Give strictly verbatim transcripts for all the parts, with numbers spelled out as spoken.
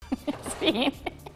Svine.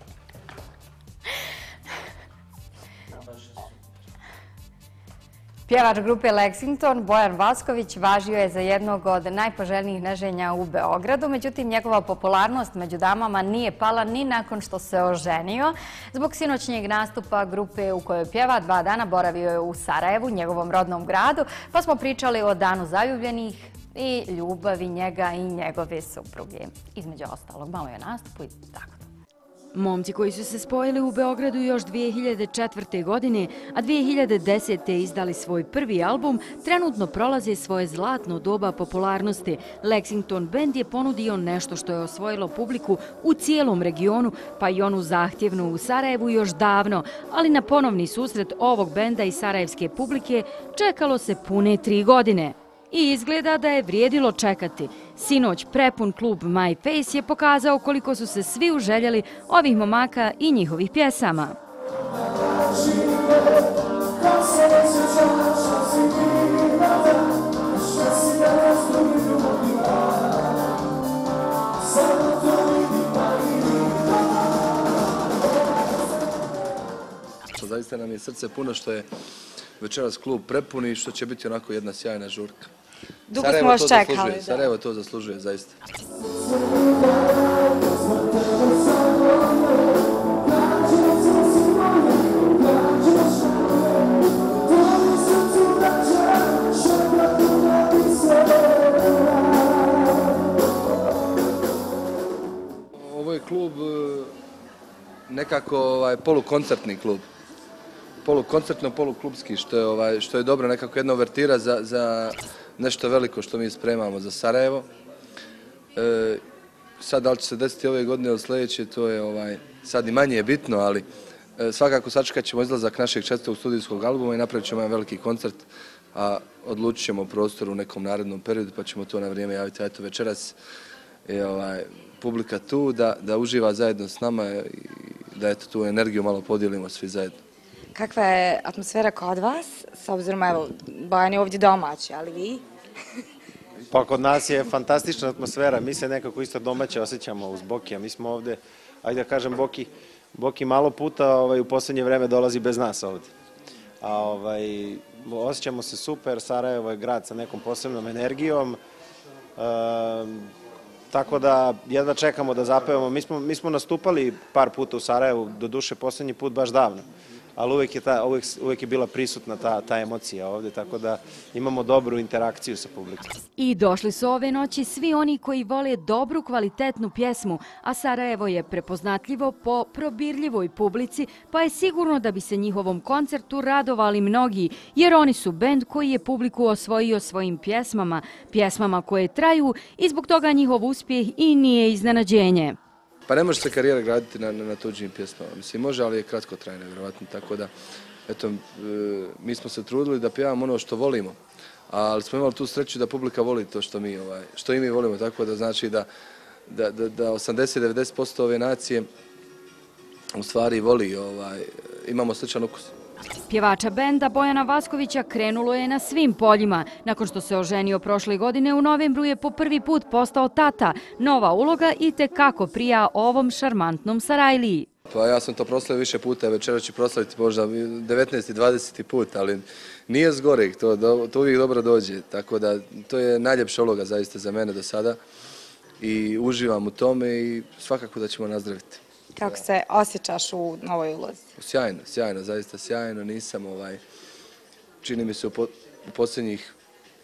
Pjevač grupe Lexington, Bojan Vasković, važio je za jednog od najpoželjnijih neženja u Beogradu. Međutim, njegova popularnost među damama nije pala ni nakon što se oženio. Zbog sinoćnjeg nastupa grupe u kojoj pjeva, dva dana boravio je u Sarajevu, njegovom rodnom gradu, pa smo pričali o danu zaljubljenih i ljubavi njega i njegove supruge. Između ostalog, malo je nastupu i tako. Momci koji su se spojili u Beogradu još dvije hiljade četvrte. godine, a dvije hiljade desete. izdali svoj prvi album, trenutno prolaze svoje zlatno doba popularnosti. Lexington band je ponudio nešto što je osvojilo publiku u cijelom regionu, pa i onu zahtjevnu u Sarajevu još davno, ali na ponovni susret ovog benda i sarajevske publike čekalo se pune tri godine. I izgleda da je vrijedilo čekati. Sinoć prepun klub My Face je pokazao koliko su se svi uželjeli ovih momaka i njihovih pjesama. Zaista nam je srce puno što je večeras klub prepun i što će biti onako jedna sjajna žurka. Dugo smo vas čekali. Sarajevo to zaslužuje, zaista. Ovo je klub nekako polukoncertni klub. Polukoncertno, poluklubski, što je dobro, nekako jedna uvertira za nešto veliko što mi spremamo za Sarajevo. Sad, da li će se desiti ove godine ili sljedeće, to je sad i manje bitno, ali svakako sačekat ćemo izlazak našeg četvrtog studijskog albuma i napravit ćemo jedan veliki koncert, a odlučit ćemo prostor u nekom narednom periodu, pa ćemo to na vrijeme javiti. A eto, večeras je publika tu da uživa zajedno s nama i da eto tu energiju malo podijelimo svi zajedno. Kakva je atmosfera kod vas? S obzirom, evo, Bojan je ovdje domaći, ali vi? Pa kod nas je fantastična atmosfera. Mi se nekako isto domaće osjećamo uz Bokija. Mi smo ovdje, ajde da kažem, Boki, Boki malo puta u posljednje vreme dolazi bez nas ovdje. A osjećamo se super, Sarajevo je grad sa nekom posebnom energijom. Tako da jedva čekamo da zapevamo. Mi smo nastupali par puta u Sarajevu, do duše posljednji put baš davno. Ali uvijek je bila prisutna ta emocija ovdje, tako da imamo dobru interakciju sa publikom. I došli su ove noći svi oni koji vole dobru, kvalitetnu pjesmu, a Sarajevo je prepoznatljivo po probirljivoj publici, pa je sigurno da bi se njihovom koncertu radovali mnogi, jer oni su bend koji je publiku osvojio svojim pjesmama, pjesmama koje traju i zbog toga njihov uspjeh i nije iznenađenje. Pa ne može se karijera graditi na tuđim pjesmama. Mislim, može, ali je kratkotrajna, vjerovatno. Tako da, eto, mi smo se trudili da pjevamo ono što volimo, ali smo imali tu sreću da publika voli to što mi, što i mi volimo, tako da znači da osamdeset do devedeset posto ove nacije u stvari voli, imamo sličan ukus. Pjevača benda Bojana Vaskovića krenulo je na svim poljima. Nakon što se oženio prošle godine, u novembru je po prvi put postao tata. Nova uloga i tekako prija ovom šarmantnom Sarajliji. Pa ja sam to proslavio više puta, večera ću proslaviti možda devetnaesti dvadeseti put, ali nije zgoreg, to uvijek dobro dođe. Tako da to je najljepša uloga zaista za mene do sada i uživam u tome i svakako da ćemo nazdraviti. Kako se osjećaš u novoj ulozi? Sjajno, sjajno, zaista sjajno. Nisam, čini mi se u posljednjih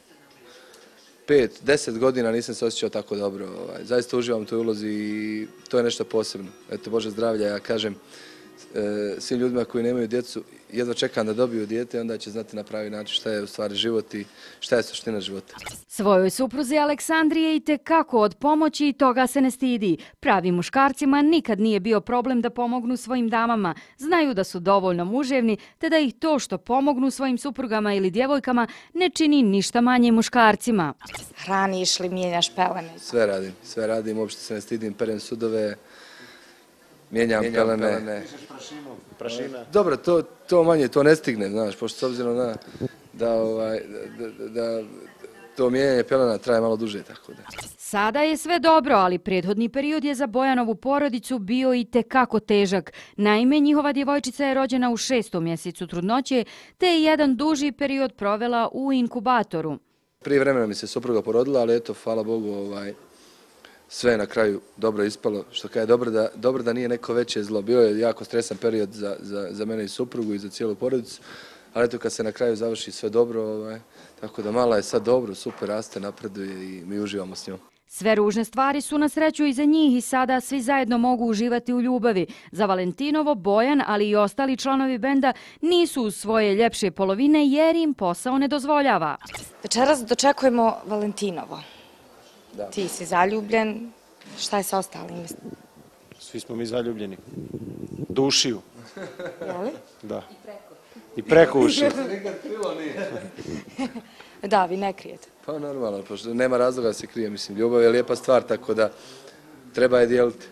pet, deset godina nisam se osjećao tako dobro. Zaista uživam u toj ulozi i to je nešto posebno. Eto, Bože zdravlja, ja kažem svim ljudima koji nemaju djecu, jedva čekam da dobiju dijete, onda će znati na pravi način šta je u stvari život i šta je suština života. Svojoj supruzi Aleksandri je i tekako od pomoći i toga se ne stidi. Pravim muškarcima nikad nije bio problem da pomognu svojim damama. Znaju da su dovoljno muževni, te da ih to što pomognu svojim suprugama ili djevojkama ne čini ništa manje muškarcima. Hraniš li, mijenjaš pelene? Sve radim, sve radim, uopšte se ne stidim, perem sudove, mijenjam pelene. Prašina? Dobro, to manje, to ne stigne, znaš, pošto s obzirom na da to mijenjanje pelena traje malo duže, tako da. Sada je sve dobro, ali prethodni period je za Bojanovu porodicu bio i tekako težak. Naime, njihova djevojčica je rođena u šestom mjesecu trudnoće, te je jedan duži period provela u inkubatoru. Prije vremena mi se supruga porodila, ali eto, hvala Bogu, ovaj, sve je na kraju dobro ispalo, što kaže dobro da, dobro da nije neko veće zlo. Bio je jako stresan period za, za, za mene i suprugu i za cijelu porodicu, ali eto kad se na kraju završi sve dobro, ovaj, tako da mala je sad dobro, super raste, napreduje i mi uživamo s njom. Sve ružne stvari su na sreću i za njih i sada svi zajedno mogu uživati u ljubavi. Za Valentinovo, Bojan, ali i ostali članovi benda nisu uz svoje ljepše polovine jer im posao ne dozvoljava. Večeras dočekujemo Valentinovo. Da. Ti si zaljubljen, šta je sa ostalim? Svi smo mi zaljubljeni. Do ušiju. Jeli? Da. I preko ušiju. Nikad krilo nije. Da, vi ne krijete. Pa normalno, pošto nema razloga da se krije, mislim, ljubav je lijepa stvar, tako da treba je dijeliti.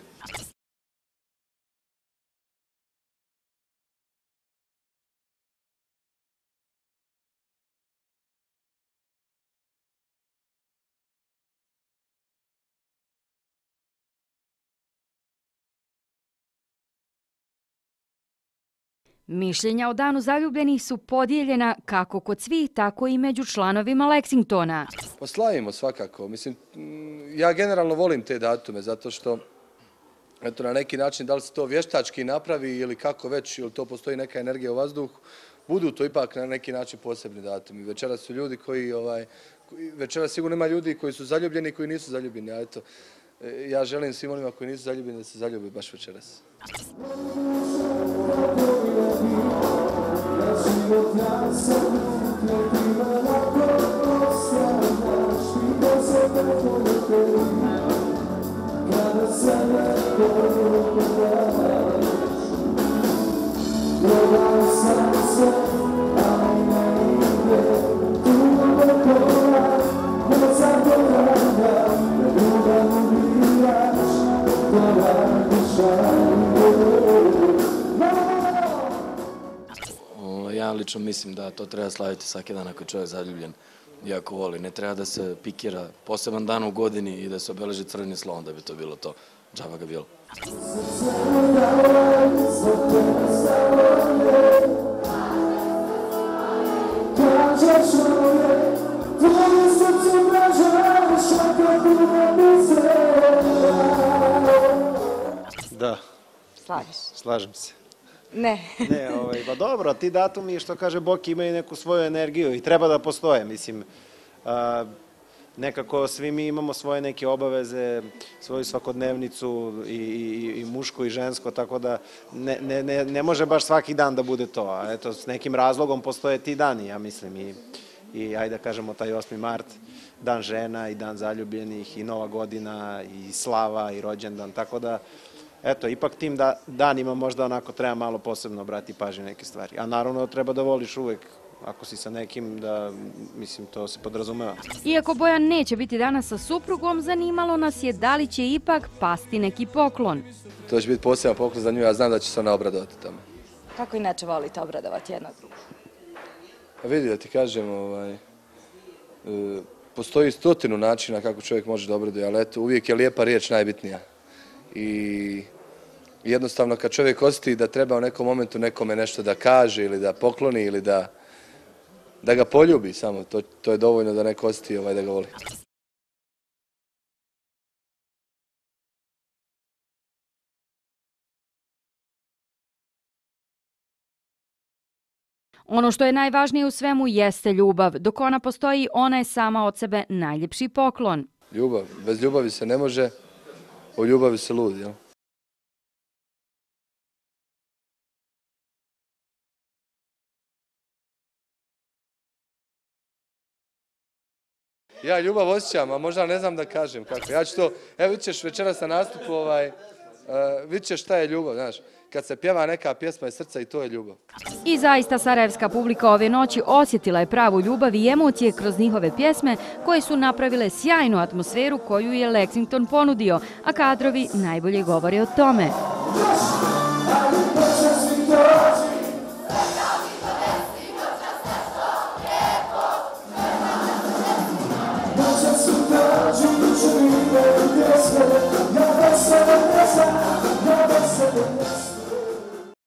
Mišljenja o danu zaljubljenih su podijeljena kako kod svih, tako i među članovima Lexingtona. Pa slavimo svakako. Mislim, ja generalno volim te datume, zato što eto, na neki način, da li se to vještački napravi ili kako već, ili to postoji neka energija u vazduhu, budu to ipak na neki način posebni datumi. Večeras su ljudi koji, ovaj, večeras sigurno ima ljudi koji su zaljubljeni i koji nisu zaljubljeni, a eto, ja želim svim onima koji nisu zaljubljeni da se zaljube baš večeras. Ja lično mislim da to treba slaviti svaki dan ako je čovjek zaljubljen i ako voli. Ne treba da se pikira poseban dan u godini i da se obeleži crvenim slovom da bi to bilo to. Džaba ga bilo. Da. Slažeš? Slažem se. Ne. Ne, ovaj, ba dobro, ti datumi, što kaže Boki, imaju neku svoju energiju i treba da postoje, mislim. A, nekako svi mi imamo svoje neke obaveze, svoju svakodnevnicu i, i, i muško i žensko, tako da ne, ne, ne, ne može baš svaki dan da bude to. A eto, s nekim razlogom postoje ti dani, ja mislim, i, i ajde da kažemo taj osmi mart, dan žena i dan zaljubljenih i Nova godina i slava i rođendan, tako da eto, ipak tim da, danima možda onako treba malo posebno obrati pažnju neke stvari. A naravno treba da voliš uvek, ako si sa nekim, da, mislim, to se podrazumeva. Iako Bojan neće biti danas sa suprugom, zanimalo nas je da li će ipak pasti neki poklon. To će biti poseban poklon za nju, ja znam da će se ona obradovati tamo. Kako inače volite obradovati jedno drugo? A vidi da ti kažem, ovaj, e, postoji stotinu načina kako čovjek može da obraduje, ali eto, uvijek je lijepa riječ najbitnija. I jednostavno kad čovjek osjeti da treba u nekom momentu nekome nešto da kaže ili da pokloni ili da, da ga poljubi samo, to, to je dovoljno da neko osjeti ovaj, da ga voli. Ono što je najvažnije u svemu jeste ljubav. Dok ona postoji, ona je sama od sebe najljepši poklon. Ljubav. Bez ljubavi se ne može, o ljubavi se ludi, jel? Ja ljubav osjećam, a možda ne znam da kažem kako. Ja ću to, evo vidit ćeš večeras na nastupu, ovaj, uh, vidit ćeš šta je ljubav, znaš. Kad se pjeva neka pjesma iz srca i to je ljubav. I zaista sarajevska publika ove noći osjetila je pravu ljubav i emocije kroz njihove pjesme koje su napravile sjajnu atmosferu koju je Lexington ponudio, a kadrovi najbolje govore o tome. gdje sve, ja da se ne znam.